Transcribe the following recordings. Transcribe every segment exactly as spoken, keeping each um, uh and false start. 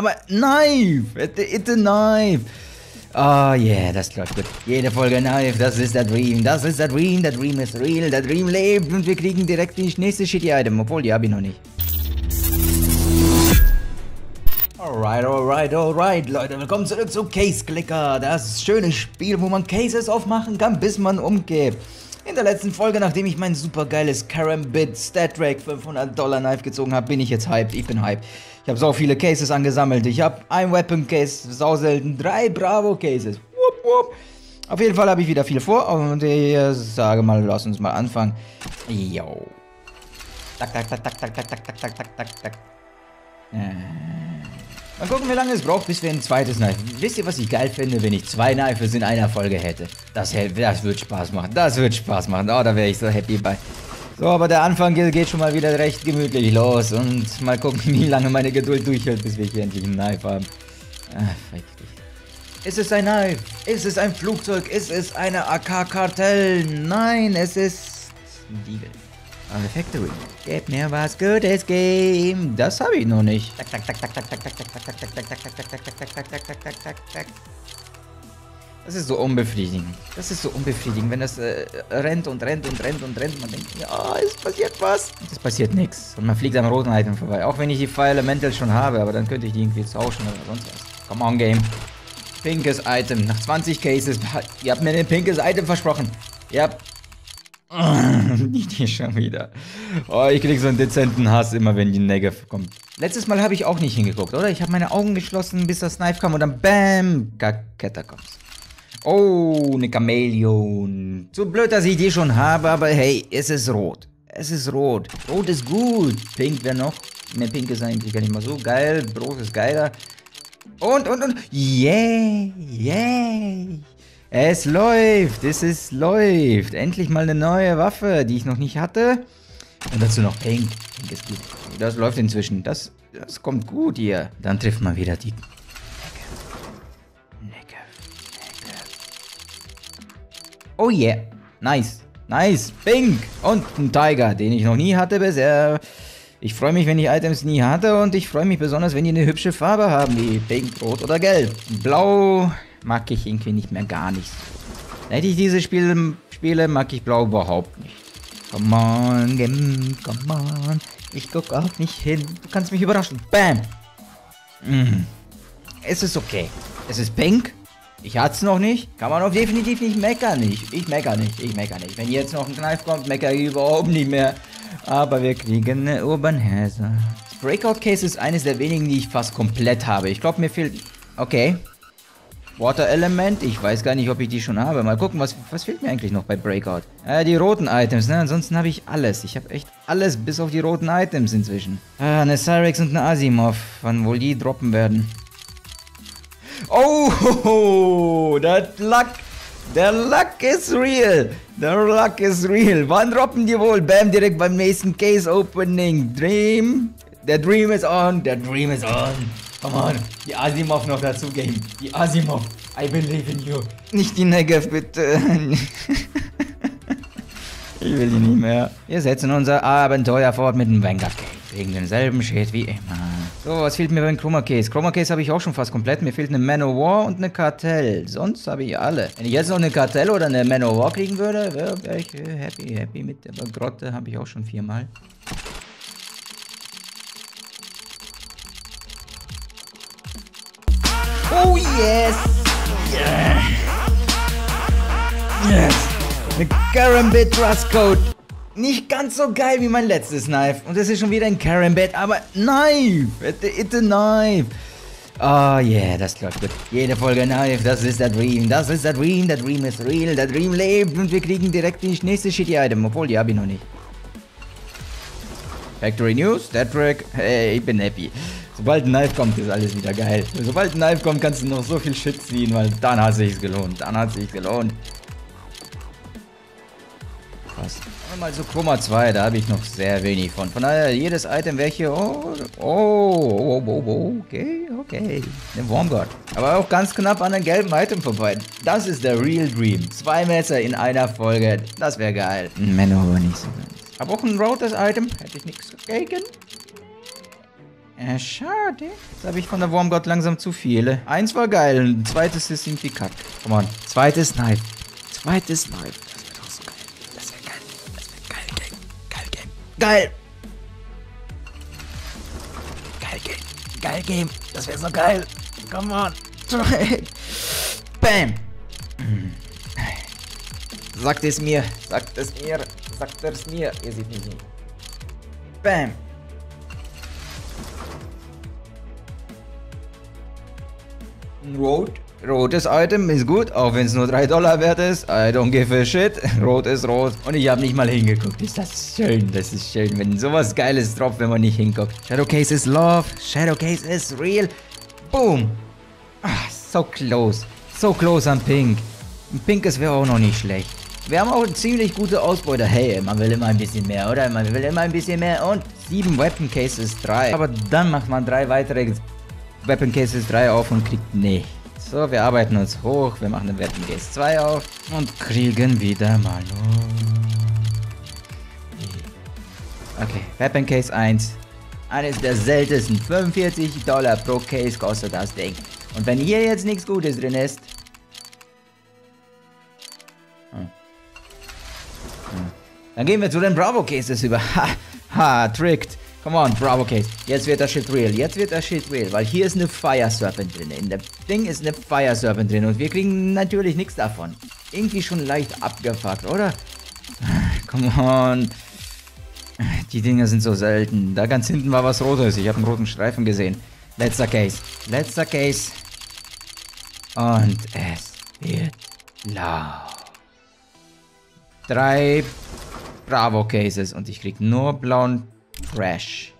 aber Knife! It's a Knife! Oh yeah, das läuft gut. Jede Folge Knife, das ist der Dream, das ist der Dream, der Dream ist real, der Dream lebt und wir kriegen direkt die nächste Shitty Item, obwohl die habe ich noch nicht. Alright, alright, alright, Leute, willkommen zurück zu Case Clicker, das schöne Spiel, wo man Cases aufmachen kann, bis man umkippt. In der letzten Folge, nachdem ich mein supergeiles Karambit Stat-Track fünfhundert Dollar Knife gezogen habe, bin ich jetzt hyped, ich bin hyped. Ich habe so viele Cases angesammelt, ich habe ein Weapon Case, sau selten, drei Bravo Cases. Wupp, wupp. Auf jeden Fall habe ich wieder viel vor und ich sage mal, lass uns mal anfangen. Yo. Tak, tak, tak, tak, tak, tak, tak, tak, tak, tak, tak, tak. Äh. Mal gucken, wie lange es braucht, bis wir ein zweites Knife. Wisst ihr, was ich geil finde, wenn ich zwei Knifes in einer Folge hätte? Das, das wird Spaß machen. Das wird Spaß machen. Oh, da wäre ich so happy bei. So, aber der Anfang geht schon mal wieder recht gemütlich los. Und mal gucken, wie lange meine Geduld durchhält, bis wir hier endlich ein Knife haben. Ah, fick dich. Ist es ein Knife? Ist es ein Flugzeug? Ist es eine A K-Kartell? Nein, es ist ein Deagle. Eine Factory. Gib mir was Gutes, Game. Das habe ich noch nicht. Tak, tak, tak, tak, tak, tak, tak, tak, tak, tak, tak, tak, tak, tak, tak, tak, tak, tak. Das ist so unbefriedigend. Das ist so unbefriedigend, wenn das äh, rennt und rennt und rennt und rennt. Man denkt, ja, es passiert was. Es passiert nichts. Und man fliegt am roten Item vorbei. Auch wenn ich die Fire Elemental schon habe, aber dann könnte ich die irgendwie tauschen oder sonst was. Come on, Game. Pinkes Item. Nach zwanzig Cases. Ihr habt mir ein pinkes Item versprochen. Ihr habt... Nicht hier schon wieder. Oh, ich krieg so einen dezenten Hass immer, wenn die Negative kommt. Letztes Mal habe ich auch nicht hingeguckt, oder? Ich habe meine Augen geschlossen, bis das Knife kam und dann BAM! Ketta kommt. Oh, eine Chamäleon. So blöd, dass ich die schon habe, aber hey, es ist rot. Es ist rot. Rot ist gut. Pink wäre noch. Ne, Pink ist eigentlich gar nicht mal so geil. Rot ist geiler. Und, und, und. Yay, yay. Es läuft, es ist, läuft. Endlich mal eine neue Waffe, die ich noch nicht hatte. Und dazu noch Pink. Pink ist gut. Das läuft inzwischen. Das, das kommt gut hier. Dann trifft man wieder die... Necke. Necke. Oh yeah. Nice. Nice. Pink. Und ein Tiger, den ich noch nie hatte bisher. Ich freue mich, wenn ich Items nie hatte. Und ich freue mich besonders, wenn die eine hübsche Farbe haben. Wie Pink, Rot oder Gelb. Blau... mag ich irgendwie nicht mehr gar nicht so. Hätte ich diese Spiele, Spiele, mag ich Blau überhaupt nicht. Come on, Game, come on. Ich guck auch nicht hin. Du kannst mich überraschen. Bam! Mm. Es ist okay. Es ist Pink. Ich hatte es noch nicht. Kann man auch definitiv nicht meckern. Ich, ich meckere nicht. Ich meckere nicht. Wenn jetzt noch ein Knife kommt, meckere ich überhaupt nicht mehr. Aber wir kriegen eine Urban Hazard. Das Breakout Case ist eines der wenigen, die ich fast komplett habe. Ich glaube, mir fehlt... Okay. Water Element, ich weiß gar nicht, ob ich die schon habe. Mal gucken, was, was fehlt mir eigentlich noch bei Breakout? Äh, die roten Items, ne? Ansonsten habe ich alles. Ich habe echt alles, bis auf die roten Items inzwischen. Ah, eine Cyrex und eine Asimov. Wann wohl die droppen werden? Oh, ho, ho, der Luck, der Luck is real. Der Luck is real. Wann droppen die wohl? Bam, direkt beim nächsten Case Opening. Dream. Der Dream is on. Der Dream is on. Come on, die Asimov noch dazu geben. Die Asimov, I believe in you. Nicht die Negev, bitte. Ich will die nicht mehr. Wir setzen unser Abenteuer fort mit dem Vanguard Case. Wegen denselben Shit wie immer. So, was fehlt mir beim Chroma Case? Chroma Case habe ich auch schon fast komplett. Mir fehlt eine Man-O-War und eine Kartell. Sonst habe ich alle. Wenn ich jetzt noch eine Kartell oder eine Man-O-War kriegen würde, wäre wär ich happy, happy mit. Aber Grotte habe ich auch schon viermal. Oh yes! Yeah. Yes! Eine Karambit Trust Code. Nicht ganz so geil wie mein letztes Knife. Und das ist schon wieder ein Karambit, aber Knife! It's a Knife! Oh yeah, das läuft gut. Jede Folge Knife, das ist der Dream. Das ist der Dream, der Dream ist real, der Dream lebt. Und wir kriegen direkt die nächste Shitty Item, obwohl die habe ich noch nicht. Factory News, Stat-Track, hey, ich bin happy. Sobald ein Knife kommt, ist alles wieder geil. Sobald ein Knife kommt, kannst du noch so viel Shit ziehen, weil dann hat sich's gelohnt. Dann hat sich's gelohnt. Krass. Mal so Chroma zwei, da habe ich noch sehr wenig von. Von daher, jedes Item welche. Oh, oh, oh, oh, oh, okay, okay. Eine Warmguard. Aber auch ganz knapp an einem gelben Item vorbei. Das ist der Real Dream. Zwei Messer in einer Folge. Das wäre geil. Männer aber nicht so ganz. Aber auch ein rotes Item. Hätte ich nichts dagegen. Äh, schade. Jetzt habe ich von der Wurmgott langsam zu viele. Eins war geil, ein zweites ist irgendwie kack. Come on. Zweites Knife. Zweites Knife. Das wird auch so geil. Das wird geil. Das wird geil, Game. Geil, Game. Geil. Geil, Game. Geil, Game. Das wäre so geil. Come on. Bam. Sagt es mir. Sagt es mir. Sagt es mir. Ihr seht mich nicht. Bam. Rot. Rotes Item ist gut, auch wenn es nur drei Dollar wert ist. I don't give a shit. Rot ist rot. Und ich habe nicht mal hingeguckt. Ist das schön, das ist schön, wenn sowas Geiles droppt, wenn man nicht hinguckt. Shadowcase is love. Shadowcase is real. Boom. Ah, so close. So close an Pink. Ein Pinkes wäre auch noch nicht schlecht. Wir haben auch ziemlich gute Ausbeute. Hey, man will immer ein bisschen mehr, oder? Man will immer ein bisschen mehr. Und sieben Weapon Cases, drei. Aber dann macht man drei weitere Weapon Cases drei auf und kriegt nichts. So, wir arbeiten uns hoch. Wir machen den Weapon Case zwei auf. Und kriegen wieder mal. Okay, Weapon Case eins. Eines der seltensten. fünfundvierzig Dollar pro Case kostet das Ding. Und wenn hier jetzt nichts Gutes drin ist. Hm. Hm. Dann gehen wir zu den Bravo Cases über. Ha, ha, tricked. Come on, Bravo Case. Jetzt wird das Shit real. Jetzt wird das Shit real. Weil hier ist eine Fire Serpent drin. In dem Ding ist eine Fire Serpent drin. Und wir kriegen natürlich nichts davon. Irgendwie schon leicht abgefuckt, oder? Come on. Die Dinger sind so selten. Da ganz hinten war was Rotes. Ich habe einen roten Streifen gesehen. Letzter Case. Letzter Case. Und es wird laut. Drei Bravo Cases. Und ich krieg nur blauen Trash.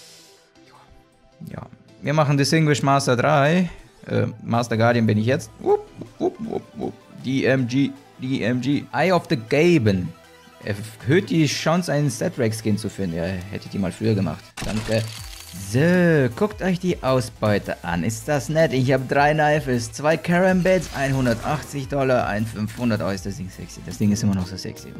Ja. Wir machen Distinguished Master drei. Äh, Master Guardian bin ich jetzt. Wupp, wupp, wupp, wupp. D M G. D M G. Eye of the Gaben. Erhöht die Chance, einen Stat-Rack-Skin zu finden. Ja, hätte ich die mal früher gemacht. Danke. So, guckt euch die Ausbeute an. Ist das nett? Ich habe drei Knifes, zwei Karambits, hundertachtzig Dollar, ein fünfhundert. Oh, ist das Ding sexy. Das Ding ist immer noch so sexy.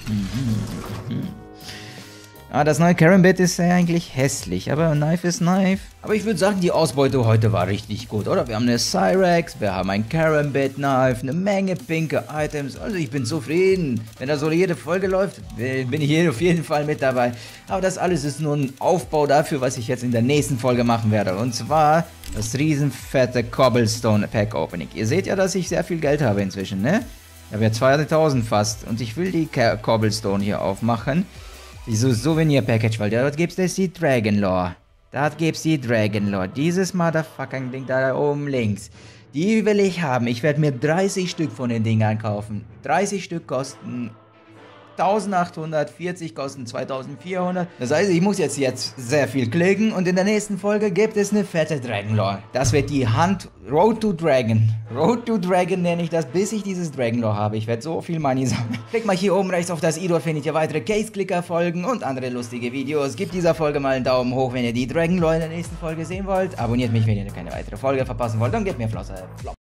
Ah, das neue Karambit ist ja eigentlich hässlich, aber Knife ist Knife. Aber ich würde sagen, die Ausbeute heute war richtig gut, oder? Wir haben eine Cyrex, wir haben ein Karambit Knife, eine Menge pinke Items. Also ich bin zufrieden. Wenn da so jede Folge läuft, bin ich hier auf jeden Fall mit dabei. Aber das alles ist nur ein Aufbau dafür, was ich jetzt in der nächsten Folge machen werde. Und zwar das riesenfette Cobblestone Pack Opening. Ihr seht ja, dass ich sehr viel Geld habe inzwischen, ne? Ich habe ja zweitausend fast und ich will die Cobblestone hier aufmachen. Dieses Souvenir-Package, weil dort gibt es die Dragonlore. Dort gibt es die Dragonlore. Dieses motherfucking Ding da oben links. Die will ich haben. Ich werde mir dreißig Stück von den Dingern kaufen. dreißig Stück kosten eintausendachthundert, vierzig kosten zweitausendvierhundert. Das heißt, ich muss jetzt, jetzt sehr viel klicken und in der nächsten Folge gibt es eine fette Dragonlore. Das wird die Hand Road to Dragon. Road to Dragon nenne ich das, bis ich dieses Dragonlore habe. Ich werde so viel Money sammeln. Klickt mal hier oben rechts auf das i, dort findet ihr weitere Case-Clicker-Folgen und andere lustige Videos. Gebt dieser Folge mal einen Daumen hoch, wenn ihr die Dragonlore in der nächsten Folge sehen wollt. Abonniert mich, wenn ihr keine weitere Folge verpassen wollt und gebt mir Flosse. Flop.